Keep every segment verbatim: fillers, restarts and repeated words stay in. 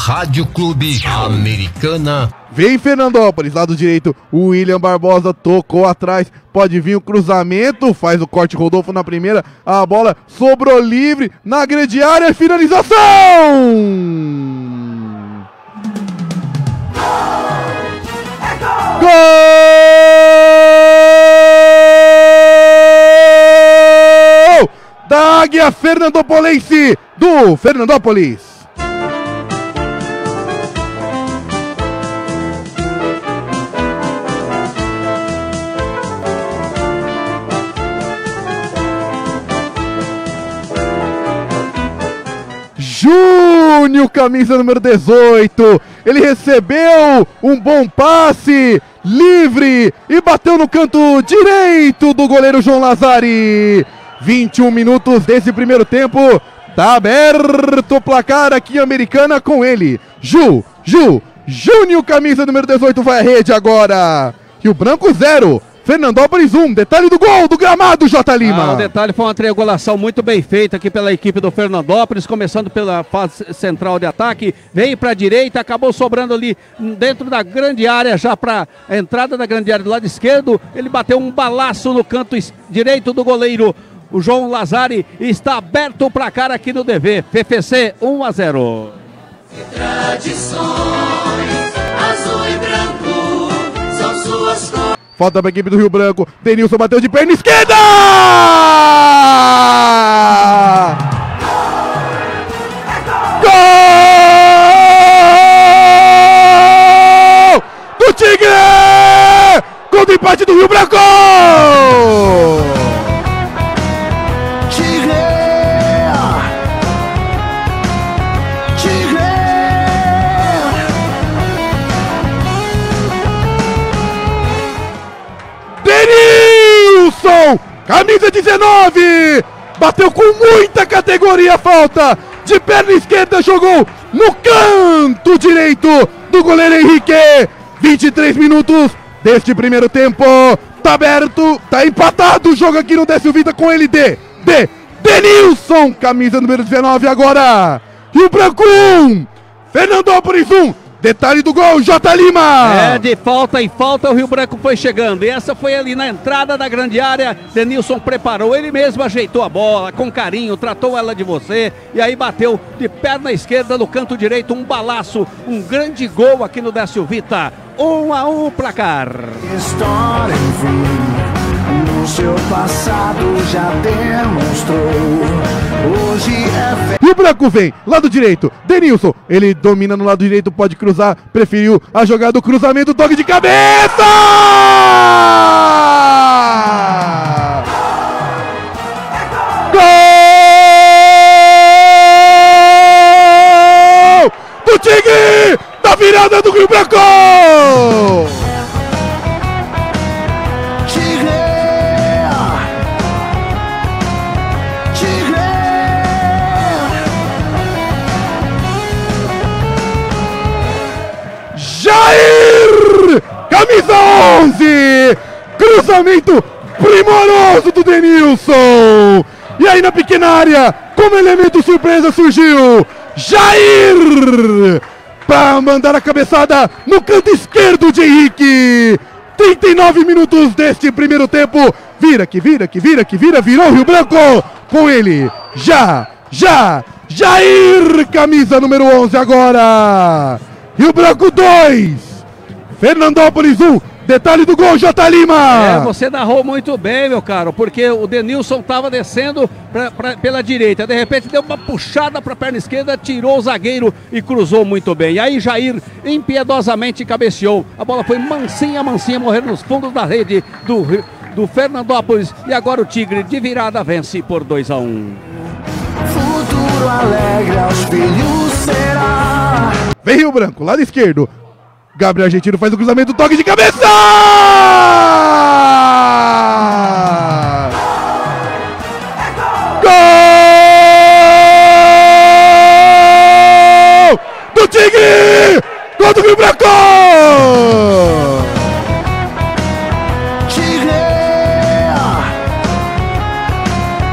Rádio Clube Americana. Vem Fernandópolis, lado direito, o William Barbosa tocou atrás, pode vir o cruzamento, faz o corte Rodolfo na primeira, a bola sobrou livre, na grande área, finalização! Gol! Da Águia Fernandopolense, do Fernandópolis. Júnior, camisa número dezoito, ele recebeu um bom passe, livre, e bateu no canto direito do goleiro João Lazari. vinte e um minutos desse primeiro tempo, tá aberto o placar aqui em Americana com ele. Ju, Ju, Júnior, camisa número dezoito, vai à rede agora. Rio Branco zero. Fernandópolis um, detalhe do gol do gramado, J. Lima. Ah, o detalhe foi uma triangulação muito bem feita aqui pela equipe do Fernandópolis, começando pela fase central de ataque, veio para a direita, acabou sobrando ali dentro da grande área, já para a entrada da grande área do lado esquerdo, ele bateu um balaço no canto direito do goleiro, o João Lazari, está aberto o placar aqui no D V, P F C um a zero. Tradições, azul e branco, são suas cores. Falta para a equipe do Rio Branco. Denilson bateu de perna esquerda! Gol! Do Tigre! Gol do empate do Rio Branco! Tigre! Tigre! Denilson, camisa dezenove, bateu com muita categoria a falta, de perna esquerda jogou no canto direito do goleiro Henrique. vinte e três minutos deste primeiro tempo, tá aberto, tá empatado o jogo aqui no Décio Vita com ele de, de Denilson, camisa número dezenove agora. Rio Branco um, Fernandópolis um. Detalhe do gol, J. Lima! É, de falta em falta o Rio Branco foi chegando. E essa foi ali na entrada da grande área. Denilson preparou, ele mesmo ajeitou a bola com carinho, tratou ela de você. E aí bateu de perna esquerda no canto direito, um balaço, um grande gol aqui no Décio Vita. Um a um placar. História enfim, no seu passado já demonstrou. Hoje é E o Branco vem, lado direito, Denilson, ele domina no lado direito, pode cruzar, preferiu a jogada do cruzamento, toque de cabeça! Gol! Do Tigre! Da virada do Rio Branco! Jair, camisa onze, cruzamento primoroso do Denilson, e aí na pequena área, como elemento surpresa surgiu, Jair, para mandar a cabeçada no canto esquerdo de Henrique. trinta e nove minutos deste primeiro tempo, vira que vira que vira que vira, virou o Rio Branco, com ele, já, já, Jair, camisa número onze agora. Rio Branco dois, Fernandópolis um, detalhe do gol, J. Lima! É, você narrou muito bem, meu caro, porque o Denilson estava descendo pra, pra, pela direita, de repente deu uma puxada para a perna esquerda, tirou o zagueiro e cruzou muito bem. E aí Jair impiedosamente cabeceou, a bola foi mansinha, mansinha, morrendo nos fundos da rede do, do Fernandópolis, e agora o Tigre de virada vence por dois a um. futuro alegre aos filhos será. Vem Rio Branco, lado esquerdo. Gabriel Argentino faz o cruzamento, toque de cabeça! Gol! Do Tigre! Gol do Rio Branco! Tigre!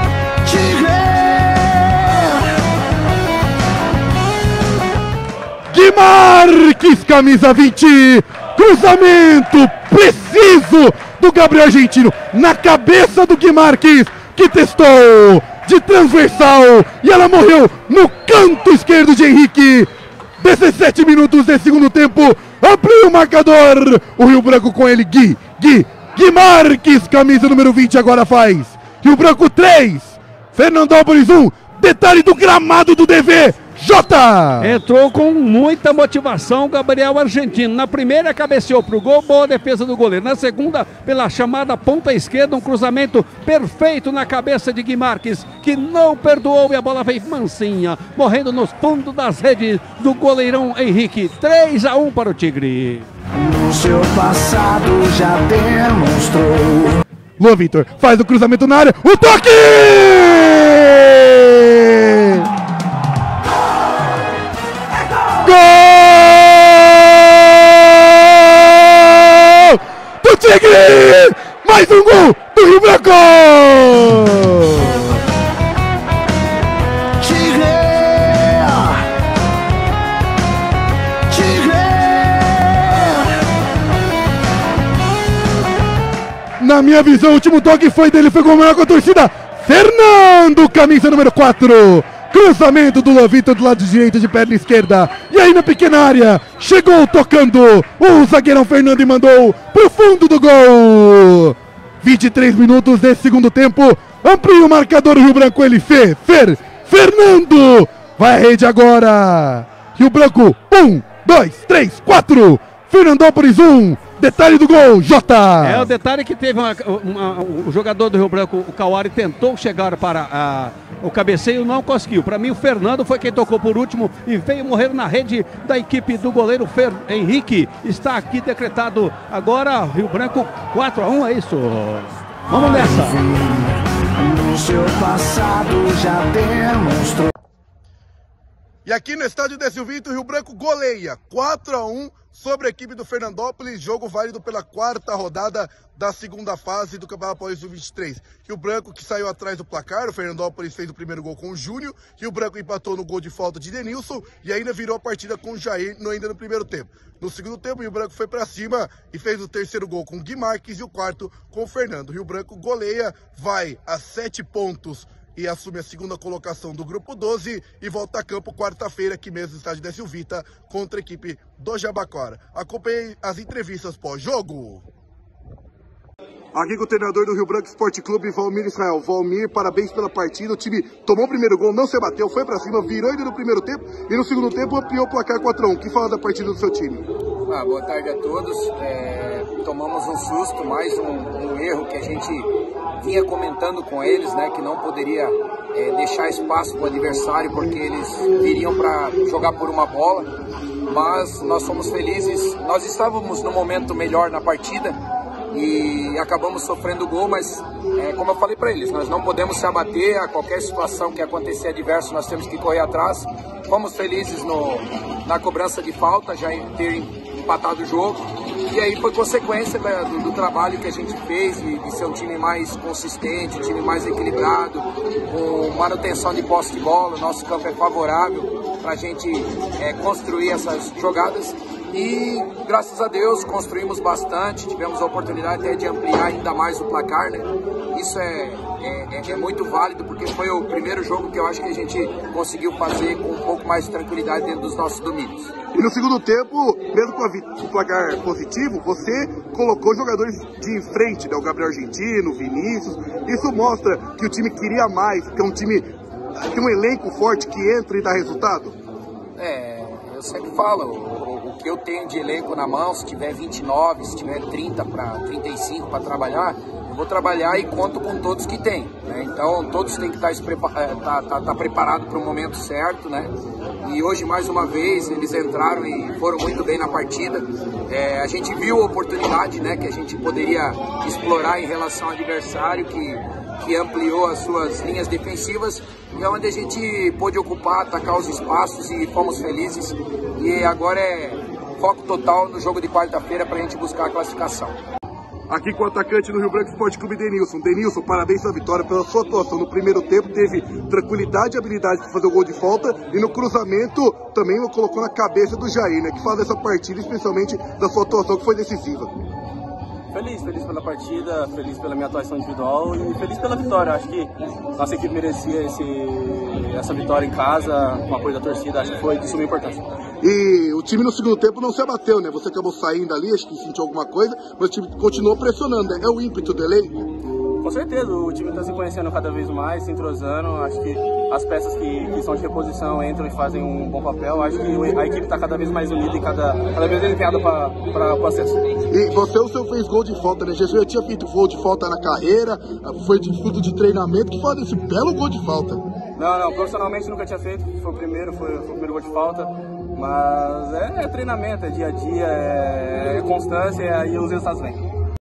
Tigre! Guimarques, camisa vinte, cruzamento preciso do Gabriel Argentino, na cabeça do Guimarques, que testou de transversal, e ela morreu no canto esquerdo de Henrique. dezessete minutos de segundo tempo, abriu o marcador, o Rio Branco com ele, Gui, Gui, Guimarques, camisa número vinte, agora faz Rio Branco três, Fernandópolis um, detalhe do gramado do D V, Jota! Entrou com muita motivação o Gabriel Argentino. Na primeira cabeceou pro gol, boa defesa do goleiro. Na segunda, pela chamada ponta esquerda, um cruzamento perfeito na cabeça de Guimarques, que não perdoou e a bola veio mansinha, morrendo nos fundos das redes do goleirão Henrique. três a um para o Tigre. No seu passado já demonstrou. Luan Vitor faz o cruzamento na área, o toque! Gol do Tigre! Mais um gol do Rio Branco! Tigre! Tigre! Na minha visão, o último toque foi dele, foi comemorar com a torcida. Fernando, camisa número quatro. Cruzamento do Luan Vitor do lado direito de perna esquerda. E aí na pequena área, chegou tocando o zagueirão Fernando e mandou pro fundo do gol. vinte e três minutos desse segundo tempo. Amplia o marcador, o Rio Branco, ele Fê, Fer, Fernando. Vai à rede agora. Rio Branco, um, dois, três, quatro. Fernandópolis um. Detalhe do gol, Jota! É o detalhe que teve uma, uma, o jogador do Rio Branco, o Kawari, tentou chegar para a, o cabeceio, não conseguiu. Para mim, o Fernando foi quem tocou por último e veio morrer na rede da equipe do goleiro Fer, Henrique. Está aqui decretado agora Rio Branco quatro a um, é isso? Vamos nessa! No seu passado já demonstrou. E aqui no estádio de Silvito, o Rio Branco goleia quatro a um sobre a equipe do Fernandópolis, jogo válido pela quarta rodada da segunda fase do Campeonato Paulista vinte e três. Rio Branco que saiu atrás do placar, o Fernandópolis fez o primeiro gol com o Júnior, Rio Branco empatou no gol de falta de Denilson e ainda virou a partida com o Jair no, ainda no primeiro tempo. No segundo tempo, o Rio Branco foi para cima e fez o terceiro gol com o Guimarques e o quarto com o Fernando. O Rio Branco goleia, vai a sete pontos e assume a segunda colocação do grupo doze e volta a campo quarta-feira aqui mesmo no estádio da Silvita contra a equipe do Jabacora. Acompanhe as entrevistas pós-jogo. Aqui com o treinador do Rio Branco Esporte Clube, Valmir Israel. Valmir, parabéns pela partida. O time tomou o primeiro gol, não se abateu, foi pra cima, virou ainda no primeiro tempo e no segundo tempo ampliou o placar quatro a um. O que fala da partida do seu time? Ah, boa tarde a todos. É, tomamos um susto, mais um, um erro que a gente vinha comentando com eles, né, que não poderia é, deixar espaço para o adversário porque eles viriam para jogar por uma bola. Mas nós fomos felizes. Nós estávamos no momento melhor na partida e acabamos sofrendo gol, mas é, como eu falei para eles, nós não podemos se abater a qualquer situação que acontecer adverso, nós temos que correr atrás. Fomos felizes no, na cobrança de falta, já em ter empatado o jogo, e aí foi consequência da, do, do trabalho que a gente fez, de, de ser um time mais consistente, um time mais equilibrado, com manutenção de posse de bola. Nosso campo é favorável para a gente é, construir essas jogadas. E graças a Deus construímos bastante, tivemos a oportunidade até de ampliar ainda mais o placar, né? Isso é, é, é muito válido porque foi o primeiro jogo que eu acho que a gente conseguiu fazer com um pouco mais de tranquilidade dentro dos nossos domínios. E no segundo tempo, mesmo com o placar positivo, você colocou jogadores de frente, né? O Gabriel Argentino, o Vinícius. Isso mostra que o time queria mais, que é um time, tem um elenco forte que entra e dá resultado? É, eu sempre falo, o que eu tenho de elenco na mão, se tiver vinte e nove, se tiver trinta para trinta e cinco para trabalhar, eu vou trabalhar e conto com todos que tem, né? Então todos têm que estar tá, tá, tá preparados para o momento certo, né? E hoje mais uma vez eles entraram e foram muito bem na partida. É, a gente viu a oportunidade, né, que a gente poderia explorar em relação ao adversário que, que ampliou as suas linhas defensivas, e é onde a gente pôde ocupar, atacar os espaços e fomos felizes. E agora é foco total no jogo de quarta-feira para a gente buscar a classificação. aqui com o atacante do Rio Branco Esporte Clube, Denilson. Denilson, parabéns pela vitória, pela sua atuação no primeiro tempo, teve tranquilidade e habilidade para fazer o gol de falta e no cruzamento também colocou na cabeça do Jair, né, que faz essa partida, especialmente da sua atuação que foi decisiva. Feliz, feliz pela partida, feliz pela minha atuação individual e feliz pela vitória. Acho que nossa equipe merecia esse, essa vitória em casa, com o apoio da torcida, acho que foi de suma importância. E o time no segundo tempo não se abateu, né? Você acabou saindo ali, acho que sentiu alguma coisa, mas o time continuou pressionando, né? É o ímpeto dele? Com certeza, o time está se conhecendo cada vez mais, se entrosando. Acho que as peças que, que são de reposição entram e fazem um bom papel. Acho que a equipe está cada vez mais unida e cada, cada vez empenhada para o acesso. E você, o seu fez gol de falta, né? Jesus já tinha feito gol de falta na carreira, foi de fruto de treinamento, que faz esse belo gol de falta. Não, não, profissionalmente nunca tinha feito, foi o primeiro, foi, foi o primeiro gol de falta. Mas é, é treinamento, é dia a dia, é, é constância e aí os resultados vêm.